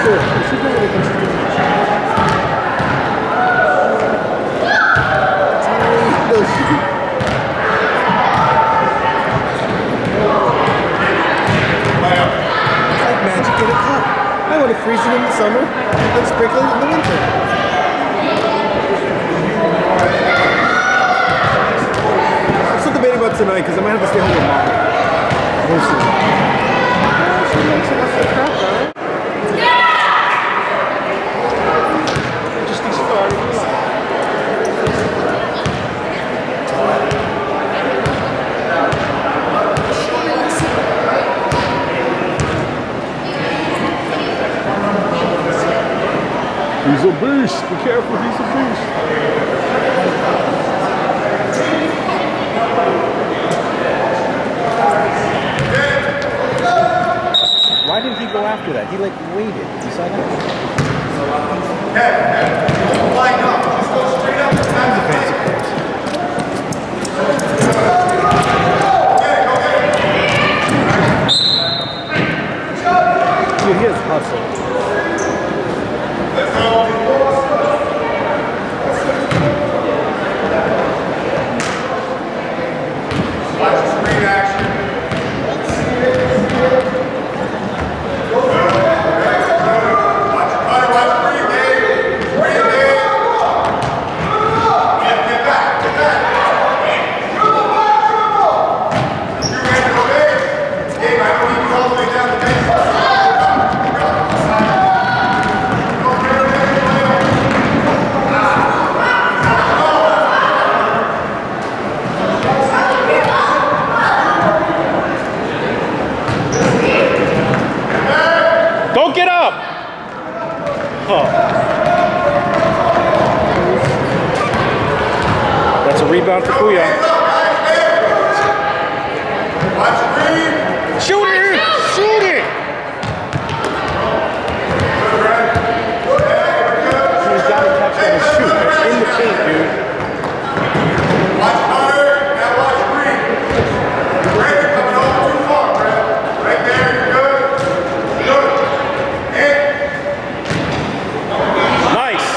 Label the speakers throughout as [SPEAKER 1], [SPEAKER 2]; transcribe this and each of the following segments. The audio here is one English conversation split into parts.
[SPEAKER 1] Freezing in the summer and sprinkling in the winter. I'm still debating about tonight because I might have to stay home with mom. We'll see. She makes enough for crap, though. Just be started.
[SPEAKER 2] He's a beast. Be careful, he's a beast.
[SPEAKER 1] Why didn't he go after that? He like waited. You saw that?
[SPEAKER 3] Don't line up. Just go straight up.
[SPEAKER 1] Dude, he has hustle. Rebound for Kuya. Shoot it! Shoot it! He's got to catch that and shoot. It's in the paint, dude.
[SPEAKER 3] Watch Connor. Now watch Green. Green, you're coming over too far, Brad. Right there, you're good. Good.
[SPEAKER 1] Nice.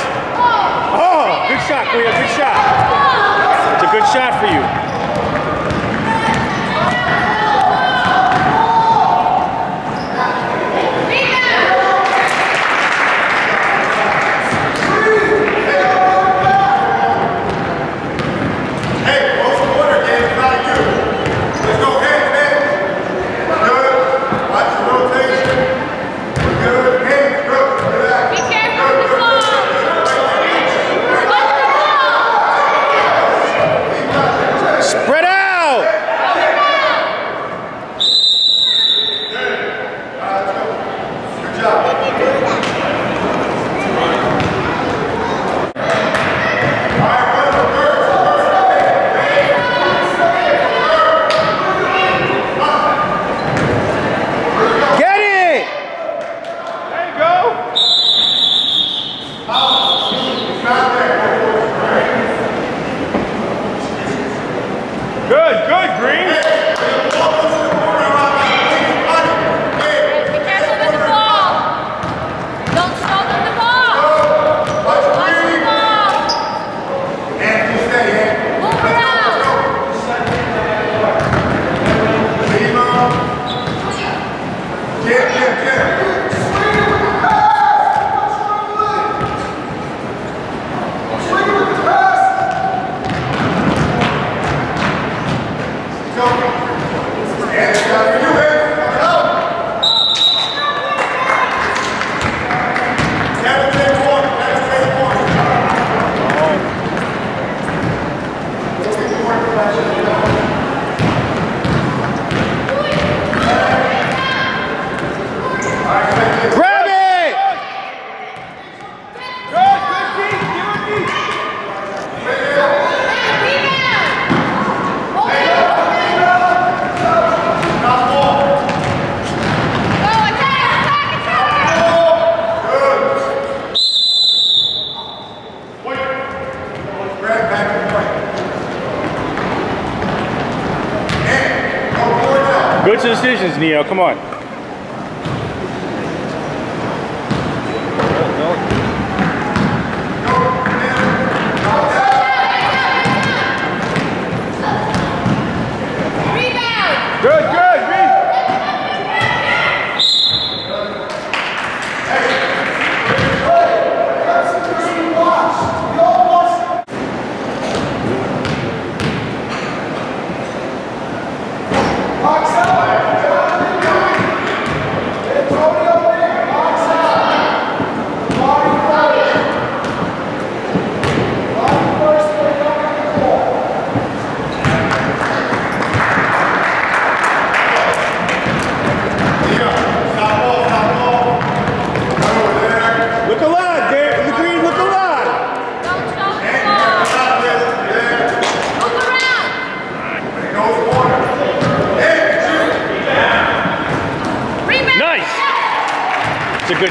[SPEAKER 1] Oh, good shot, Kuya. Good shot. It's a good shot for you. Good decisions, Nio. Come on.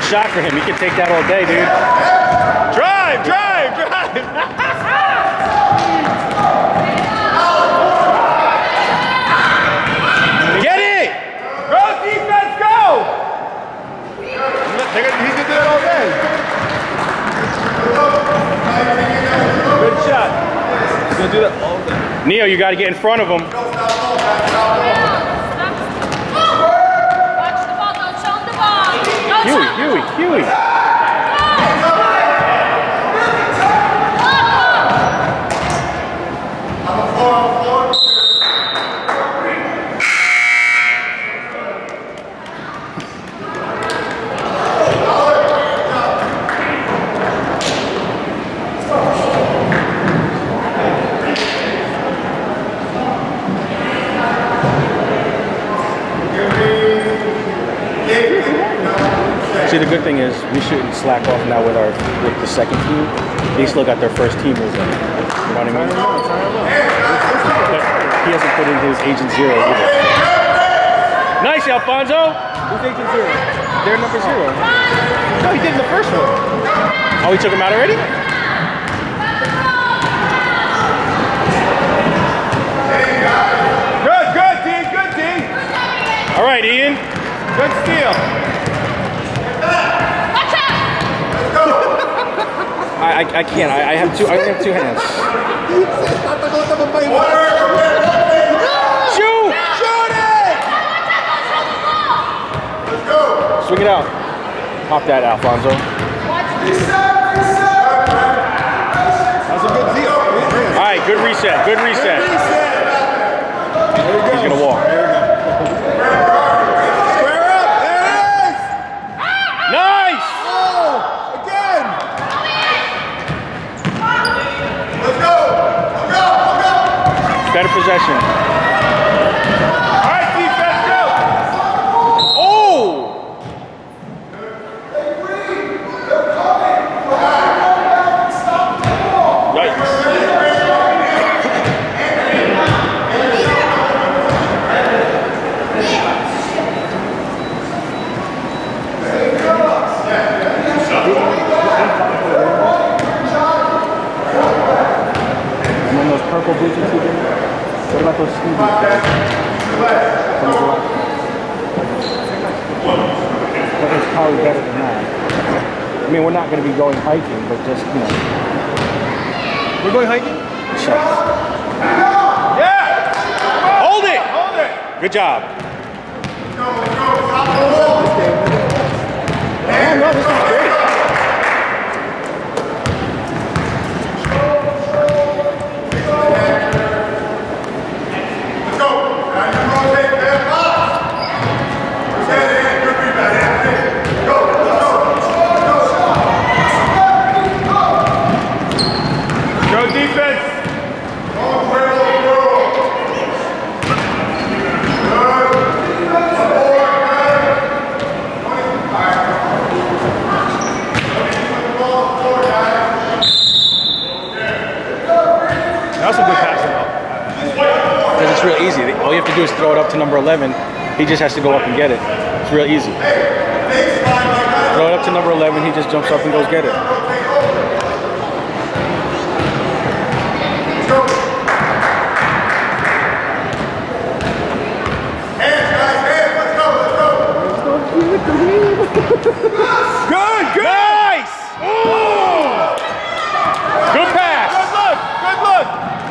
[SPEAKER 4] shot for him. He can take that all day, dude. Drive, drive, drive. Get it!
[SPEAKER 1] Go defense, go! He did that all day. Good shot. He's gonna do that all day.
[SPEAKER 4] Nio, you got to get in front of him.
[SPEAKER 5] Watch the ball, don't show him the ball.
[SPEAKER 4] Huey. See, the good thing is we shouldn't slack off now with the second team. They still got their first teamers in. You know what I mean? But he hasn't put in his Agent Zero either. Nice, Alfonso.
[SPEAKER 1] Who's Agent Zero?
[SPEAKER 4] They're number 0.
[SPEAKER 1] No, he did in the first one.
[SPEAKER 4] Oh, he took him out already?
[SPEAKER 1] Good, D. Good, D.
[SPEAKER 4] All right, Ian.
[SPEAKER 1] Good steal.
[SPEAKER 4] I can't. I have two. I only have 2 hands. Shoot!
[SPEAKER 1] Shoot it!
[SPEAKER 3] Let's go.
[SPEAKER 4] Swing it out. Pop that, Alfonso.
[SPEAKER 1] That's a good deal.
[SPEAKER 4] All right, good reset. Good reset. He's gonna walk.
[SPEAKER 1] Square up. There it is.
[SPEAKER 4] Nice.
[SPEAKER 1] Oh, again.
[SPEAKER 3] Let's go.
[SPEAKER 4] Better possession.
[SPEAKER 1] All right, defense, go.
[SPEAKER 4] Oh! Yikes.
[SPEAKER 1] And then those purple boots you see there? What about those ski boots? But it's probably better than that. I mean, we're not going to be going hiking, but just, you know. We're going hiking?
[SPEAKER 4] Sure.
[SPEAKER 1] Yeah!
[SPEAKER 4] Hold it!
[SPEAKER 1] Hold it!
[SPEAKER 4] Good job.
[SPEAKER 1] Oh, no, this is great.
[SPEAKER 3] Let's go. Now you rotate that box. Good rebound. Go.
[SPEAKER 1] Go defense. That's a good passing though.
[SPEAKER 4] Because it's real easy. All you have to do is throw it up to number 11. He just has to go up and get it. It's real easy. Throw it up to number 11. He just jumps up and goes get it.
[SPEAKER 1] Good, good!
[SPEAKER 4] Nice! Ooh! Good pass!
[SPEAKER 1] Good look, good look!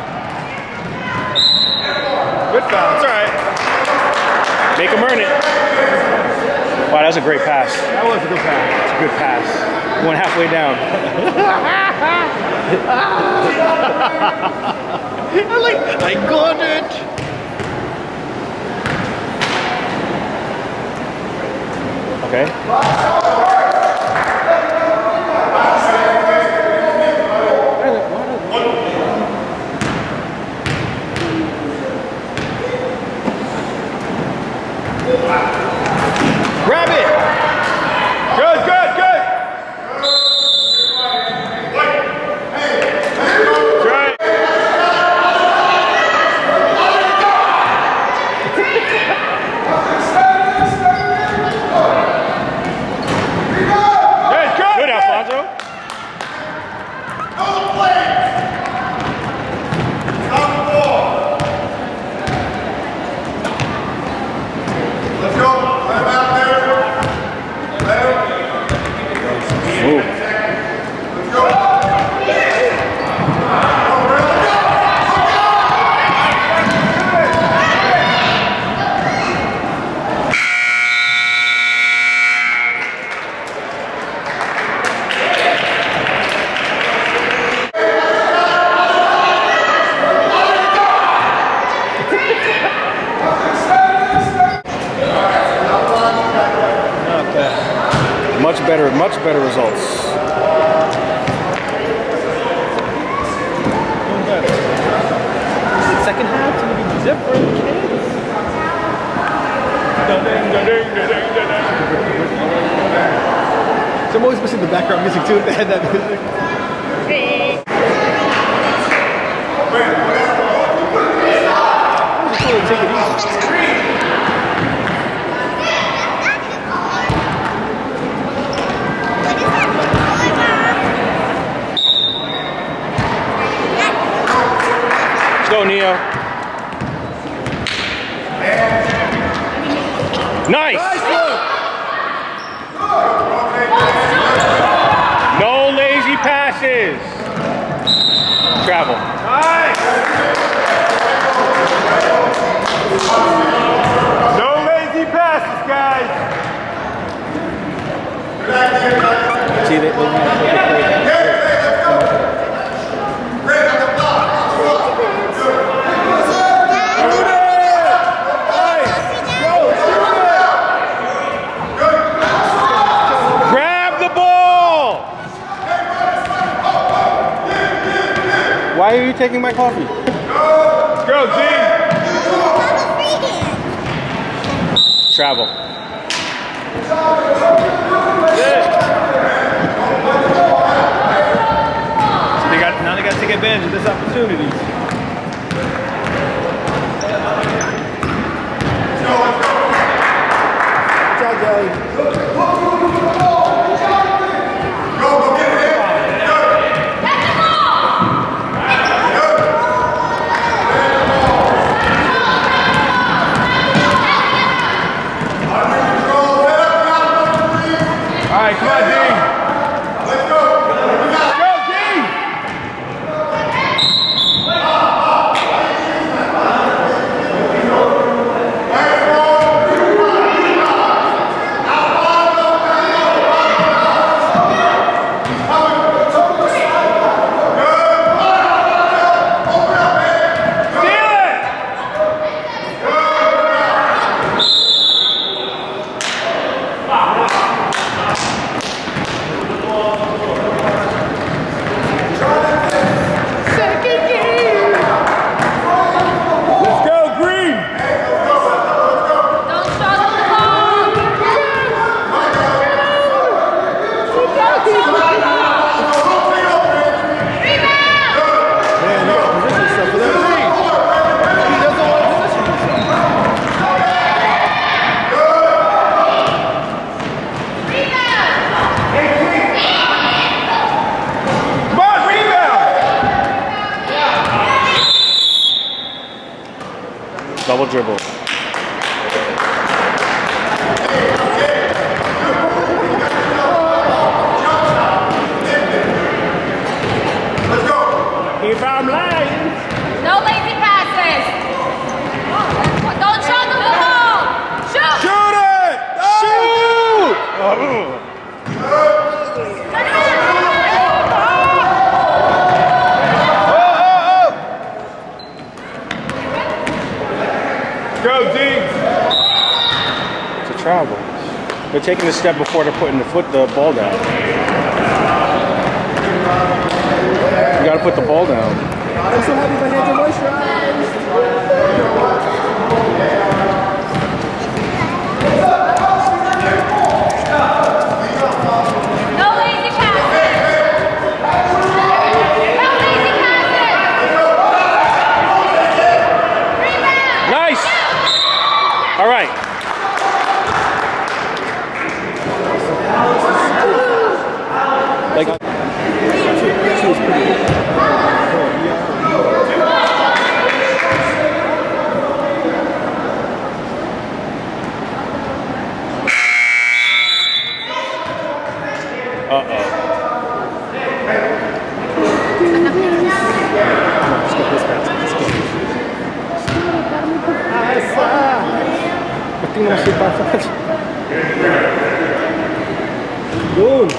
[SPEAKER 1] Good foul, it's all right.
[SPEAKER 4] Make him earn it. Wow, that was a great pass.
[SPEAKER 1] That was a good pass.
[SPEAKER 4] It's a good pass. Went halfway down.
[SPEAKER 1] I got it!
[SPEAKER 4] Okay.
[SPEAKER 1] Grab it! Good, good, good! Try it. Second half is gonna be different, kids. So I'm always missing the background music too. They had that music. Take it easy.
[SPEAKER 4] Let's go, Nio. Nice. No lazy passes. Travel.
[SPEAKER 3] No lazy passes, guys.
[SPEAKER 4] See that? Grab the ball. Why are you taking my coffee?
[SPEAKER 3] Let's go, team.
[SPEAKER 4] Travel.
[SPEAKER 1] Now they got to take advantage of this opportunity. Good job, guys.
[SPEAKER 3] All right, come on, Dean. Let's go. Let's go, Dean.
[SPEAKER 4] Double dribble.
[SPEAKER 1] If I'm lying.
[SPEAKER 5] No lazy passes. Don't struggle the ball. Shoot.
[SPEAKER 3] Shoot it!
[SPEAKER 4] Shoot!
[SPEAKER 3] Go, Dean.
[SPEAKER 4] It's a travel. They're taking the step before they're putting the ball down. You gotta put the ball down.
[SPEAKER 1] I'm so happy my hands are moisturized.
[SPEAKER 5] No lazy passes. No lazy passes. Rebound.
[SPEAKER 4] Nice! All right. Like, não se passa. Good.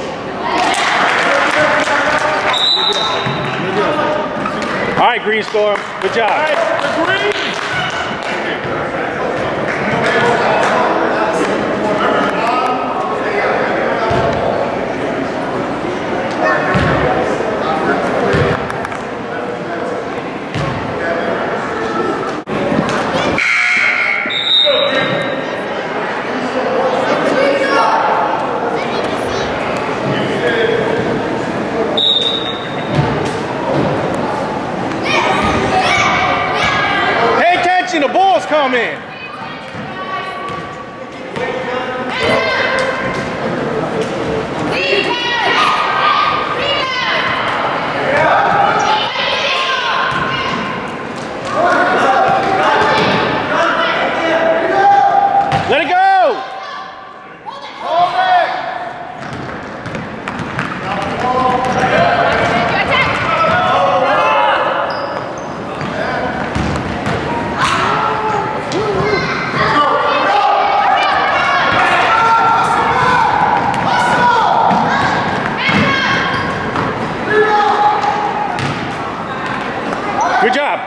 [SPEAKER 4] All right, Green Storm. Good job.
[SPEAKER 3] All right, Green.
[SPEAKER 1] Oh, man.
[SPEAKER 4] Let it go! Good job.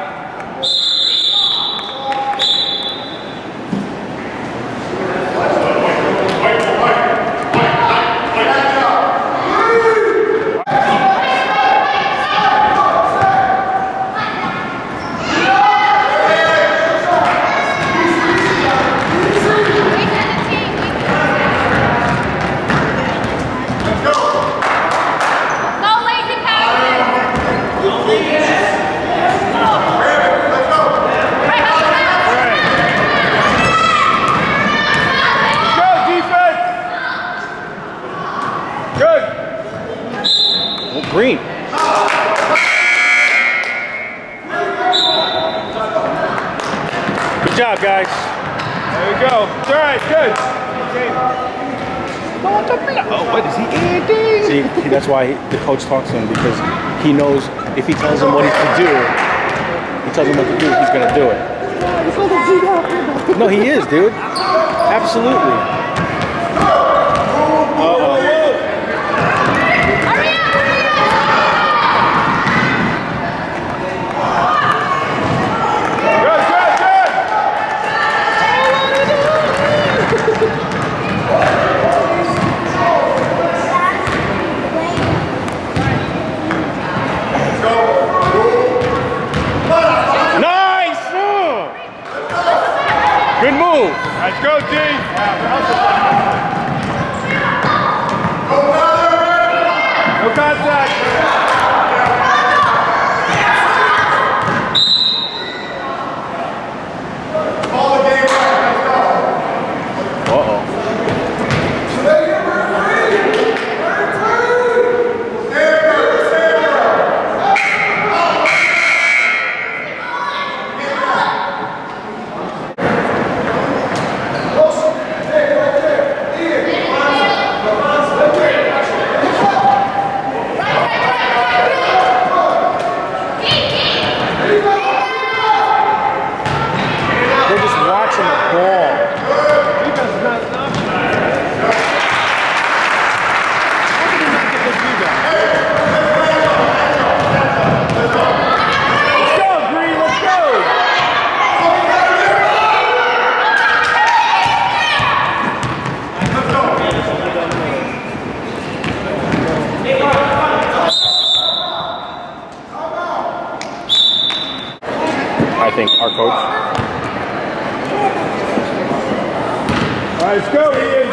[SPEAKER 4] Green. Good job, guys.
[SPEAKER 1] There you go. It's all right, good. Oh, what is he eating?
[SPEAKER 4] See, that's why the coach talks to him, because he knows if he tells him what he's to do, he tells him what to do, he's going to do it. No, he is, dude. Absolutely.
[SPEAKER 1] Good move. Let's go, D. No contact.
[SPEAKER 4] I think our coach.
[SPEAKER 1] All right, let's go, Ian.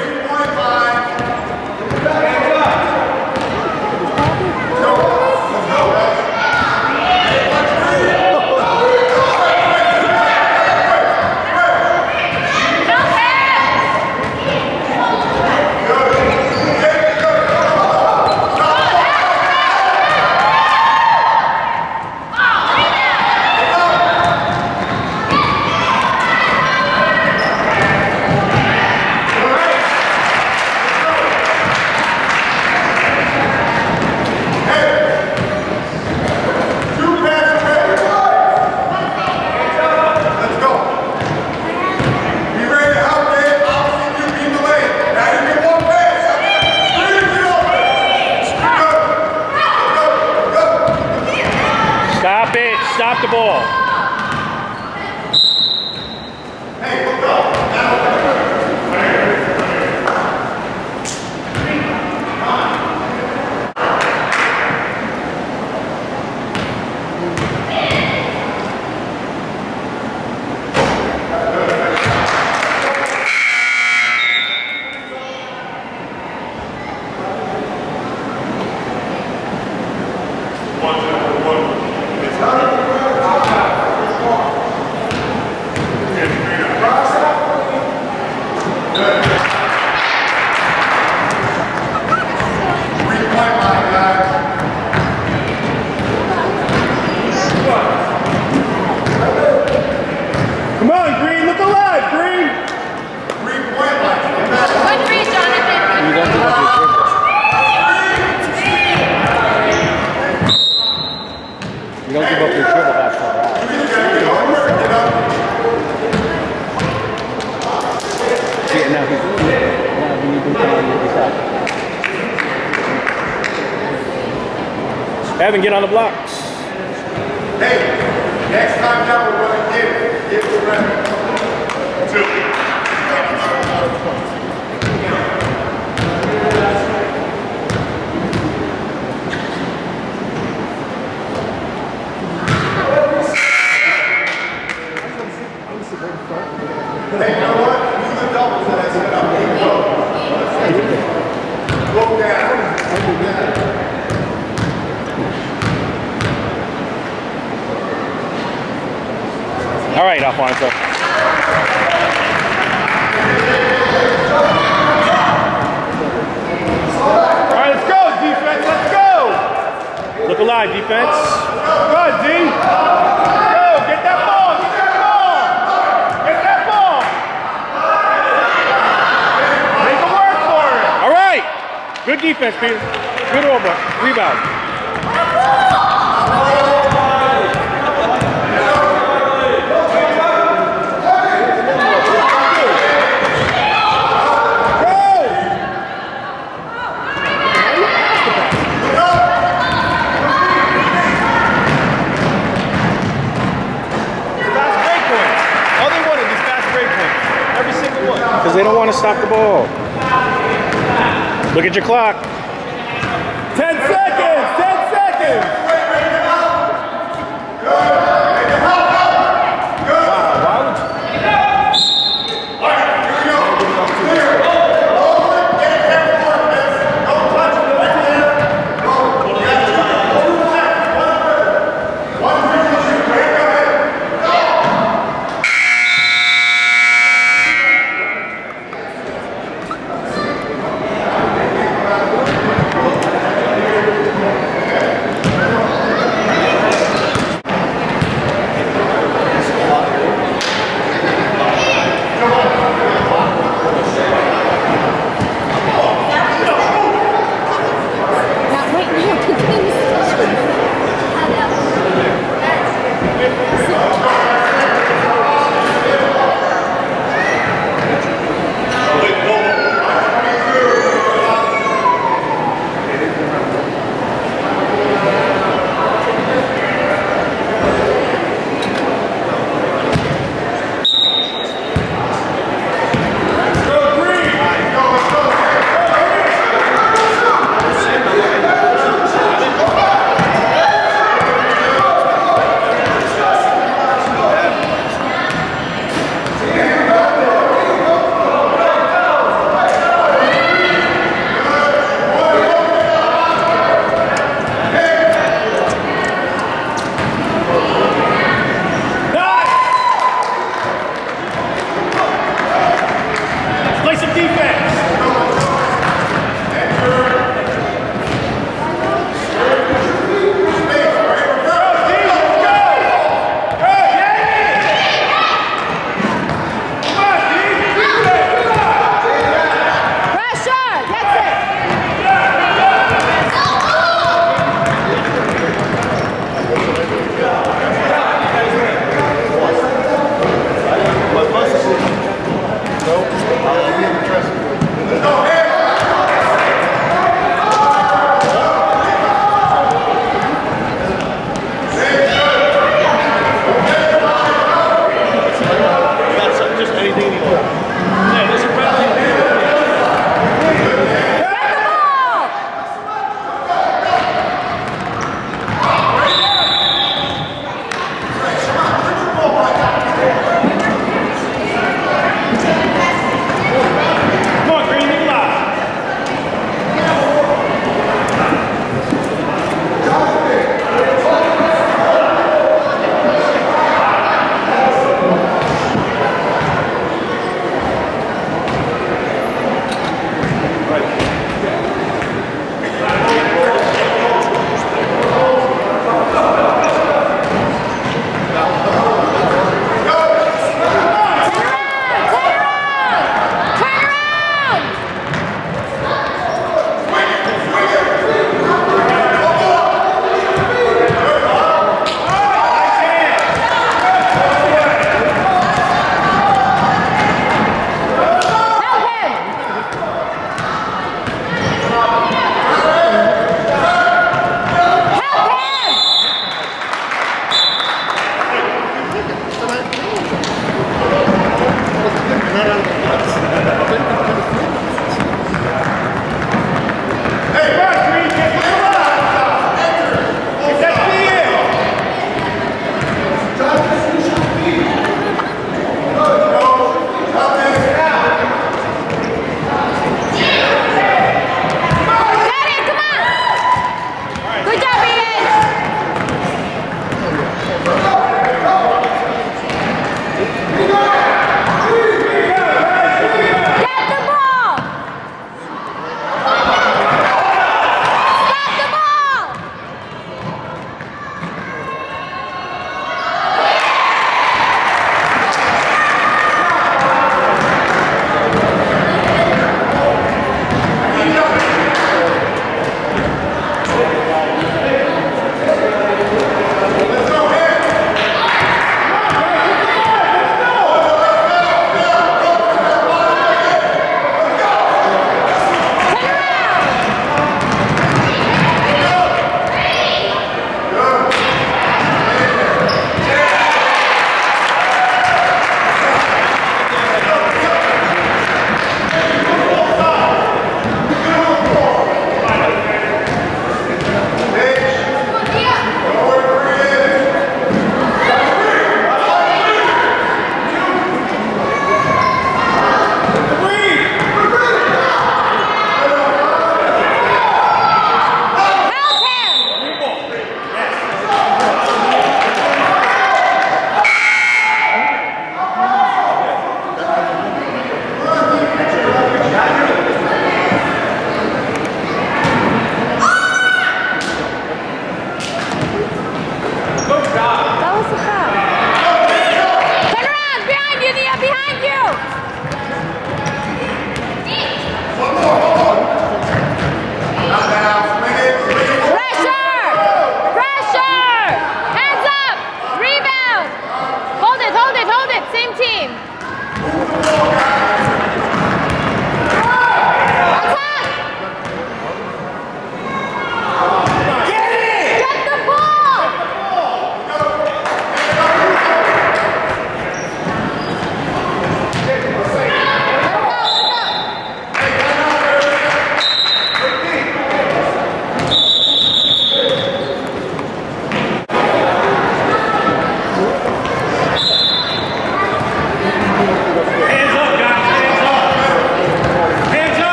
[SPEAKER 4] Stop it. Stop the ball. Evan, get on the blocks.
[SPEAKER 3] Hey, next time down we're going to give the rep. 2. Hey, you know what? Do the doubles and I set up. Look down.
[SPEAKER 4] All right, Alfonso.
[SPEAKER 1] All right, let's go, defense. Let's go.
[SPEAKER 4] Look alive, defense.
[SPEAKER 1] Good, D. Go, get that ball. Get that ball. Get that ball. Make him work for it.
[SPEAKER 4] All right. Good defense, Peter. Good over. Rebound. Because they don't want to stop the ball. Look at your clock.
[SPEAKER 1] 10 seconds. 10 seconds.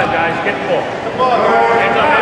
[SPEAKER 6] 5, guys. Get the ball. Hands up.